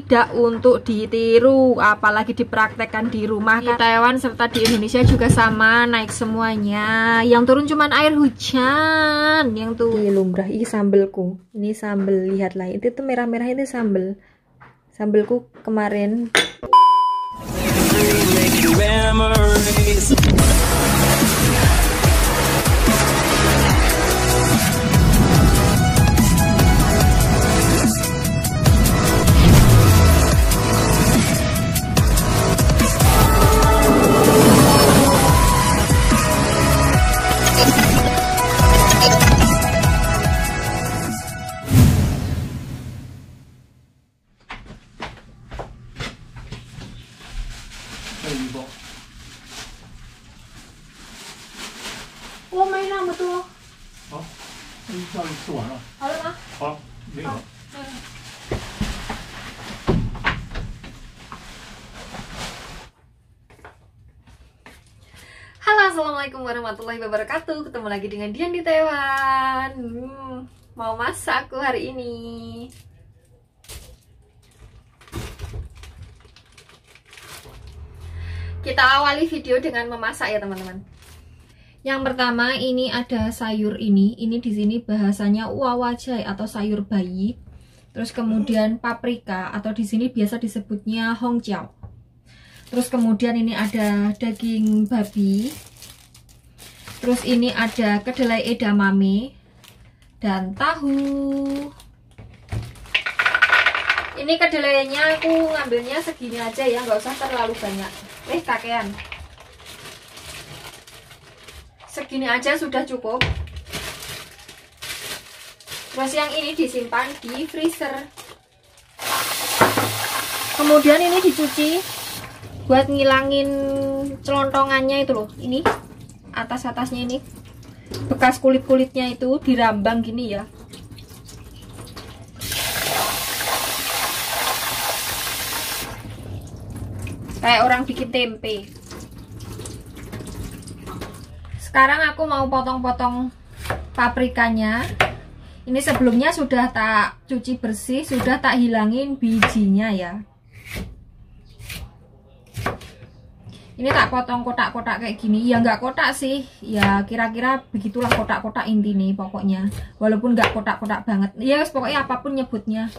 tidak untuk ditiru, apalagi dipraktekkan di rumah. Di Taiwan serta di Indonesia juga sama, naik semuanya. Yang turun cuman air hujan. Yang tuh lumrah. Ini sambelku. Ini sambel, lihatlah. Itu tuh merah-merah, itu sambel. Sambelku kemarin.我没那么多。 好，那一下就吃完了。 好了吗？ 好，没有。 Halo, assalamualaikum warahmatullahi wabarakatuh. Ketemu lagi dengan Dian di Taiwan. Mau masak aku hari ini. Kita awali video dengan memasak ya teman-teman. Yang pertama ini ada sayur ini di sini bahasanya wawajai atau sayur bayi. Terus kemudian paprika atau di sini biasa disebutnya hongjiao. Terus kemudian ini ada daging babi. Terus ini ada kedelai edamame dan tahu. Ini kedelainya aku ngambilnya segini aja ya, nggak usah terlalu banyak. Kakean. Segini aja sudah cukup. Terus yang ini disimpan di freezer. Kemudian ini dicuci buat ngilangin celontongannya itu loh. Ini atas-atasnya ini bekas kulit-kulitnya itu dirambang gini ya. Kayak orang bikin tempe. Sekarang aku mau potong-potong paprikanya. Ini sebelumnya sudah tak cuci bersih, sudah tak hilangin bijinya ya. Ini tak potong kotak-kotak kayak gini. Ya nggak kotak sih, ya kira-kira begitulah kotak-kotak inti nih pokoknya. Walaupun nggak kotak-kotak banget, ya pokoknya apapun nyebutnya.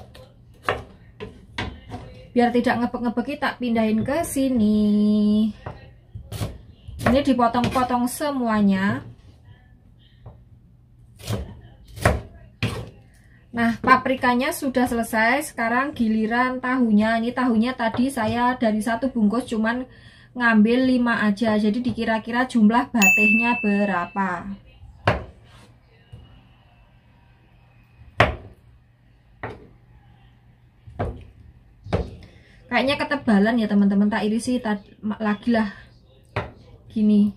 Biar tidak ngebek-ngebek, tak pindahin ke sini. Ini dipotong-potong semuanya. Nah, paprikanya sudah selesai. Sekarang giliran tahunya. Ini tahunya tadi saya dari satu bungkus cuman ngambil 5 aja. Jadi dikira-kira jumlah batehnya berapa. Kayaknya ketebalan ya teman-teman, tak irisi lagi lah gini.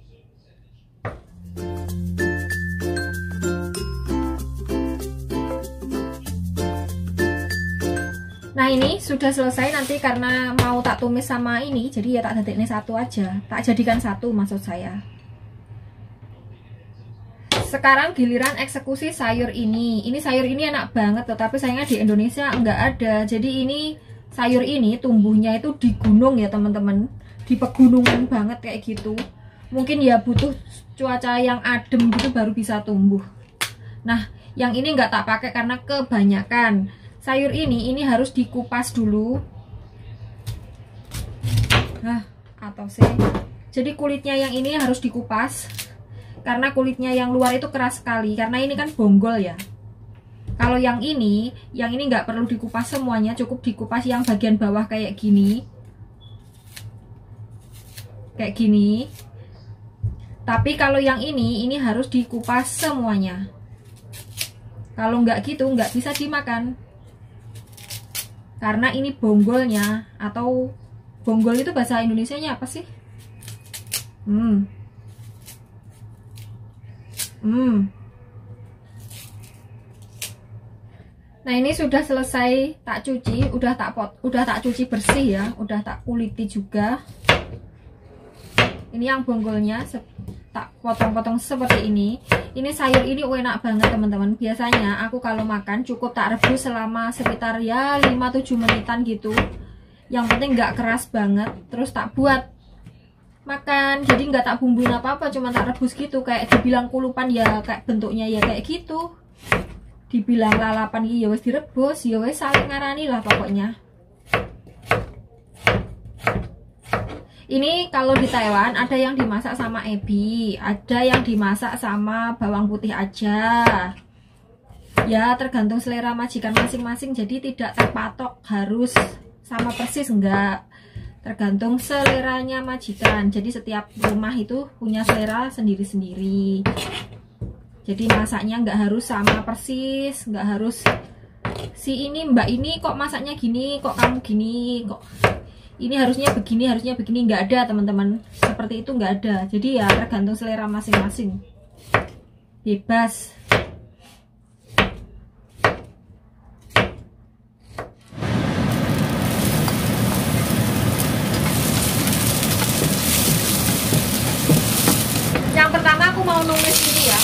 Nah ini sudah selesai. Nanti karena mau tak tumis sama ini, jadi ya tak dadekne satu aja, tak jadikan satu maksud saya. Sekarang giliran eksekusi sayur ini. Ini sayur ini enak banget, tetapi sayangnya di Indonesia nggak ada. Jadi ini sayur ini tumbuhnya itu di gunung ya teman-teman, di pegunungan banget kayak gitu. Mungkin ya butuh cuaca yang adem gitu baru bisa tumbuh. Nah yang ini nggak tak pakai karena kebanyakan. Sayur ini harus dikupas dulu. Nah atau sih, jadi kulitnya yang ini harus dikupas karena kulitnya yang luar itu keras sekali, karena ini kan bonggol ya. Kalau yang ini nggak perlu dikupas semuanya, cukup dikupas yang bagian bawah kayak gini. Kayak gini. Tapi kalau yang ini harus dikupas semuanya. Kalau nggak gitu nggak bisa dimakan. Karena ini bonggolnya, atau bonggol itu bahasa Indonesianya apa sih? Nah ini sudah selesai tak cuci, udah tak cuci bersih ya, udah tak kuliti juga. Ini yang bonggolnya tak potong-potong seperti ini. Ini sayur ini enak banget teman-teman. Biasanya aku kalau makan cukup tak rebus selama sekitar ya 5-7 menitan gitu. Yang penting nggak keras banget. Terus tak buat makan, jadi nggak tak bumbuin apa-apa, cuma tak rebus gitu. Kayak dibilang kulupan ya, kayak bentuknya ya kayak gitu. Dibilang lalapan ya wes direbus, ya wes saling ngarani lah pokoknya. Ini kalau di Taiwan ada yang dimasak sama ebi, ada yang dimasak sama bawang putih aja. Ya tergantung selera majikan masing-masing, jadi tidak terpatok harus sama persis, enggak. Tergantung seleranya majikan. Jadi setiap rumah itu punya selera sendiri-sendiri. Jadi masaknya enggak harus sama persis, enggak harus si ini mbak ini kok masaknya gini, kok kamu gini, kok ini harusnya begini, nggak ada teman-teman. Seperti itu nggak ada. Jadi ya tergantung selera masing-masing. Bebas. Yang pertama aku mau numis ini ya.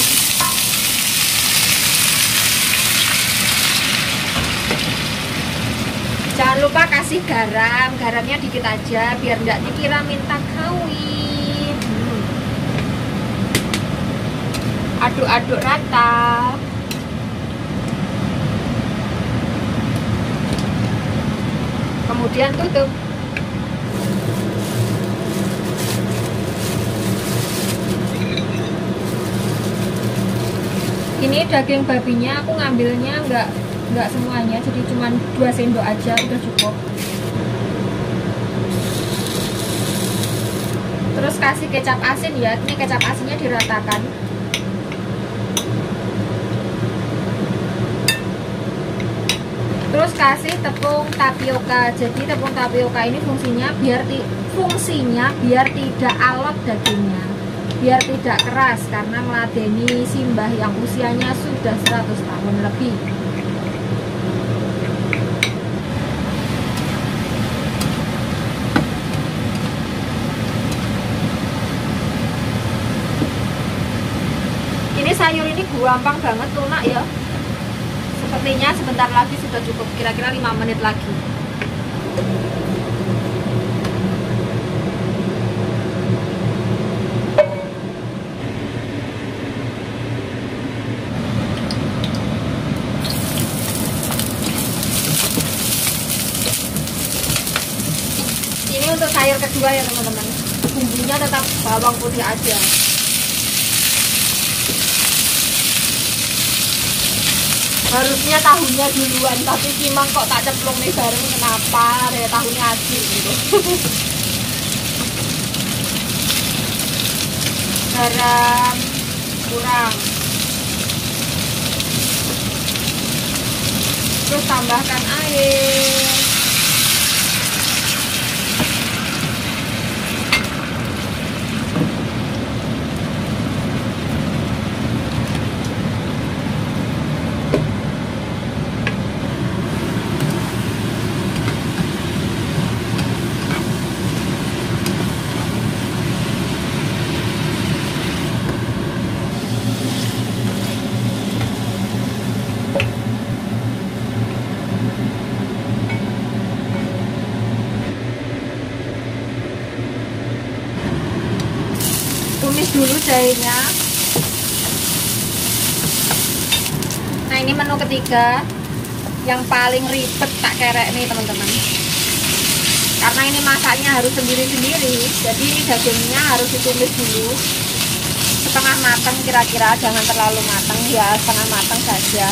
Jangan lupa kasih garam, garamnya dikit aja biar nggak dikira minta kawin. Aduk-aduk rata. Kemudian tutup. Ini daging babinya aku ngambilnya nggak semuanya, jadi cuma 2 sendok aja udah cukup. Terus kasih kecap asin ya, ini kecap asinnya diratakan. Terus kasih tepung tapioka. Jadi tepung tapioka ini fungsinya biar tidak alot dagingnya, biar tidak keras, karena meladeni simbah yang usianya sudah 100 tahun lebih. Ini sayur ini gampang banget lunak ya. Sepertinya sebentar lagi sudah cukup, kira-kira 5 menit lagi. Ini untuk sayur kedua ya teman-teman. Bumbunya tetap bawang putih aja. Harusnya tahunya duluan, tapi Cimang kok tak ceplok nih bareng, kenapa ya tahunya asin gitu. Garam kurang. Terus tambahkan air. Tumis dulu jahenya. Nah ini menu ketiga yang paling ribet tak kerek nih teman-teman, karena ini masaknya harus sendiri-sendiri. Jadi dagingnya harus ditumis dulu setengah matang kira-kira, jangan terlalu matang ya, setengah matang saja.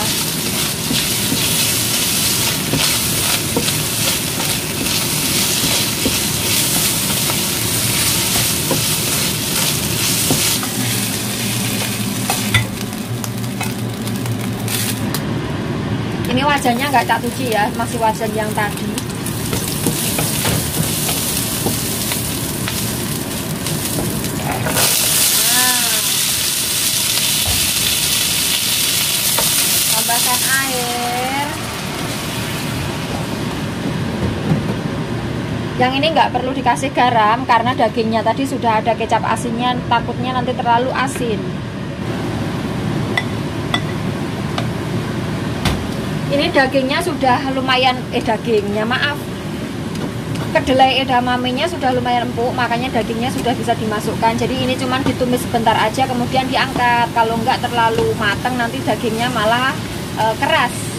Ini wajannya nggak tak cuci ya, masih wajan yang tadi. Nah, tambahkan air. Yang ini nggak perlu dikasih garam karena dagingnya tadi sudah ada kecap asinnya, takutnya nanti terlalu asin. Ini dagingnya sudah lumayan, kedelai edamamenya sudah lumayan empuk, makanya dagingnya sudah bisa dimasukkan. Jadi ini cuman ditumis sebentar aja kemudian diangkat. Kalau nggak terlalu matang nanti dagingnya malah keras.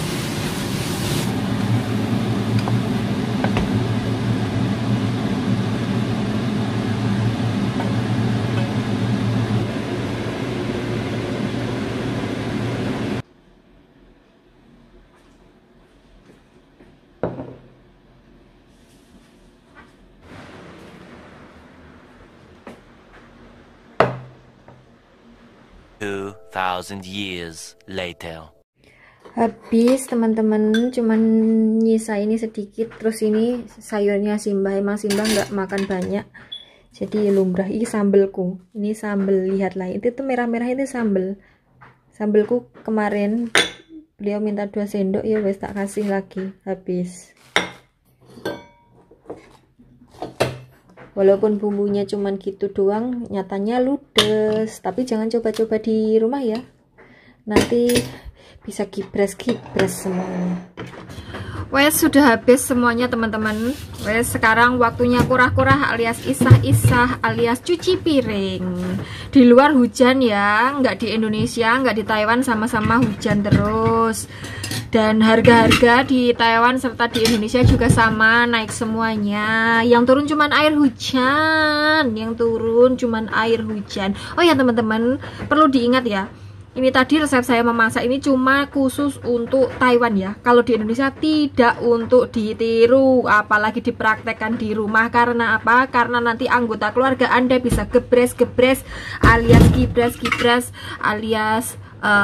Thousand years later. Habis teman-teman, cuman nyisa ini sedikit. Terus ini sayurnya Simbah, emang Simbah nggak makan banyak jadi lumrah. Ini sambelku, ini sambel, lihatlah itu tuh merah-merah, itu sambelku kemarin beliau minta 2 sendok, ya wes tak kasih lagi. Habis walaupun bumbunya cuman gitu doang, nyatanya ludes. Tapi jangan coba-coba di rumah ya, nanti bisa kipres semuanya. Wes sudah habis semuanya teman-teman. Wes sekarang waktunya kurah-kurah alias isah-isah alias cuci piring. Di luar hujan ya, nggak di Indonesia, nggak di Taiwan, sama-sama hujan terus. Dan harga-harga di Taiwan serta di Indonesia juga sama, naik semuanya. Yang turun cuman air hujan, Oh ya teman-teman, perlu diingat ya, ini tadi resep saya memasak ini cuma khusus untuk Taiwan ya. Kalau di Indonesia tidak untuk ditiru, apalagi dipraktekkan di rumah. Karena apa? Karena nanti anggota keluarga Anda bisa gebres alias kipres alias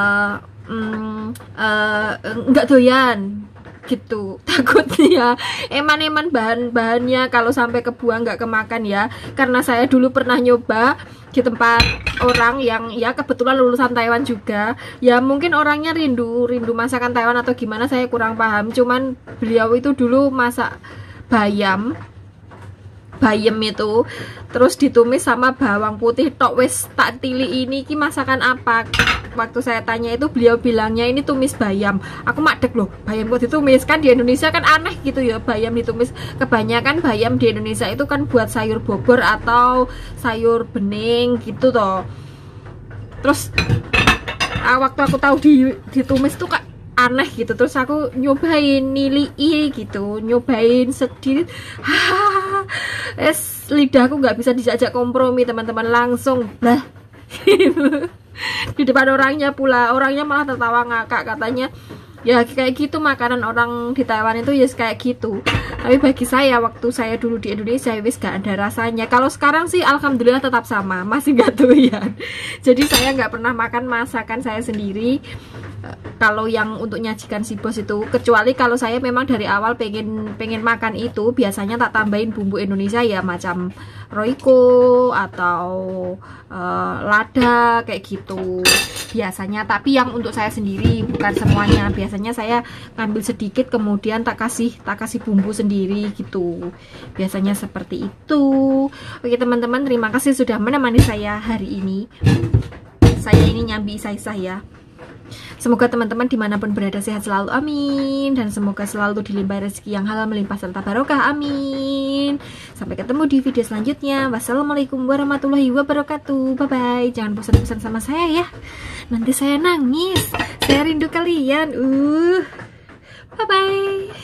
nggak doyan gitu. Takutnya eman-eman bahan-bahannya kalau sampai kebuang nggak kemakan ya. Karena saya dulu pernah nyoba di tempat orang yang ya kebetulan lulusan Taiwan juga, ya mungkin orangnya rindu masakan Taiwan atau gimana, saya kurang paham. Cuman beliau itu dulu masak bayam itu terus ditumis sama bawang putih tok. Wes tak tili ini ki masakan apa. Waktu saya tanya itu beliau bilangnya ini tumis bayam. Aku madek loh, bayam kok ditumis, kan di Indonesia kan aneh gitu ya bayam ditumis. Kebanyakan bayam di Indonesia itu kan buat sayur bobor atau sayur bening gitu toh. Terus waktu aku tahu ditumis tuh kak aneh gitu. Terus aku nyobain nilii gitu, nyobain sedikit, lidahku nggak bisa diajak kompromi teman-teman, langsung bah di depan orangnya pula. Orangnya malah tertawa ngakak, katanya ya kayak gitu makanan orang di Taiwan itu ya kayak gitu. Tapi bagi saya waktu saya dulu di Indonesia wis gak ada rasanya. Kalau sekarang sih alhamdulillah tetap sama, masih gak doyan. Jadi saya nggak pernah makan masakan saya sendiri kalau yang untuk nyajikan si bos itu, kecuali kalau saya memang dari awal pengen makan itu, biasanya tak tambahin bumbu Indonesia ya, macam roiko atau lada kayak gitu biasanya. Tapi yang untuk saya sendiri bukan semuanya, biasanya saya ngambil sedikit kemudian tak kasih bumbu sendiri gitu, biasanya seperti itu. Oke teman-teman, terima kasih sudah menemani saya hari ini. Saya ini nyambi isah-isah ya. Semoga teman-teman dimanapun berada sehat selalu, amin. Dan semoga selalu dilimpahi rezeki yang halal melimpah serta barokah, amin. Sampai ketemu di video selanjutnya. Wassalamualaikum warahmatullahi wabarakatuh. Bye bye. Jangan bosan-bosan sama saya ya, nanti saya nangis, saya rindu kalian. Bye bye.